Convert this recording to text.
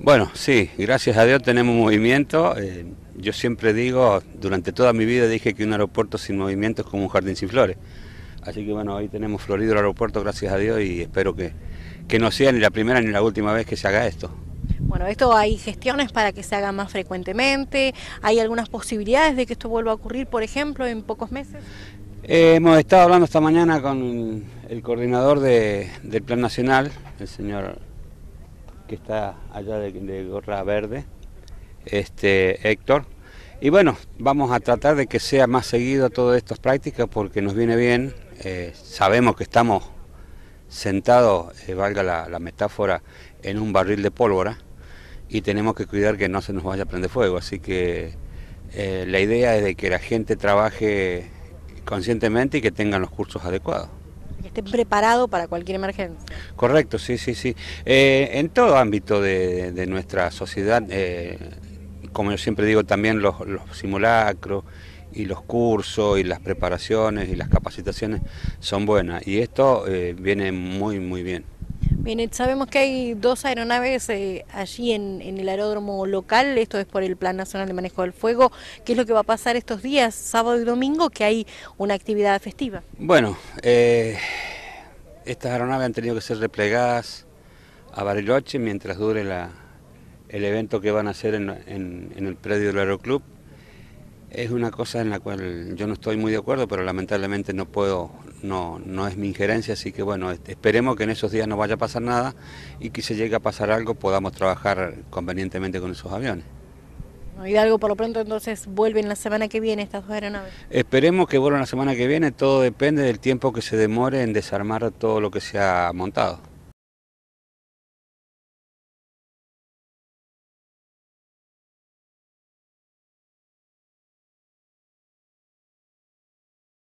Bueno, sí, gracias a Dios tenemos movimiento. Yo siempre digo, durante toda mi vida dije que un aeropuerto sin movimiento es como un jardín sin flores. Así que bueno, hoy tenemos florido el aeropuerto, gracias a Dios, y espero que no sea ni la primera ni la última vez que se haga esto. Bueno, esto hay gestiones para que se haga más frecuentemente. ¿Hay algunas posibilidades de que esto vuelva a ocurrir, por ejemplo, en pocos meses? Hemos estado hablando esta mañana con el coordinador del Plan Nacional, el señor que está allá de gorra verde, Héctor. Y bueno, vamos a tratar de que sea más seguido todas estas prácticas porque nos viene bien. Sabemos que estamos sentados, valga la metáfora, en un barril de pólvora y tenemos que cuidar que no se nos vaya a prender fuego. Así que la idea es de que la gente trabaje conscientemente y que tengan los cursos adecuados. Que estén preparados para cualquier emergencia. Correcto, sí, sí, sí. En todo ámbito de nuestra sociedad, como yo siempre digo, también los simulacros y los cursos y las preparaciones y las capacitaciones son buenas. Y esto viene muy, muy bien. Bien, sabemos que hay dos aeronaves allí en el aeródromo local, esto es por el Plan Nacional de Manejo del Fuego. ¿Qué es lo que va a pasar estos días, sábado y domingo, que hay una actividad festiva? Bueno, estas aeronaves han tenido que ser replegadas a Bariloche mientras dure el evento que van a hacer en el predio del Aeroclub. Es una cosa en la cual yo no estoy muy de acuerdo, pero lamentablemente no puedo, no es mi injerencia, así que bueno, esperemos que en esos días no vaya a pasar nada y que si llega a pasar algo podamos trabajar convenientemente con esos aviones. No, Hidalgo, por lo pronto, entonces vuelven la semana que viene estas dos aeronaves. Esperemos que vuelvan la semana que viene, todo depende del tiempo que se demore en desarmar todo lo que se ha montado.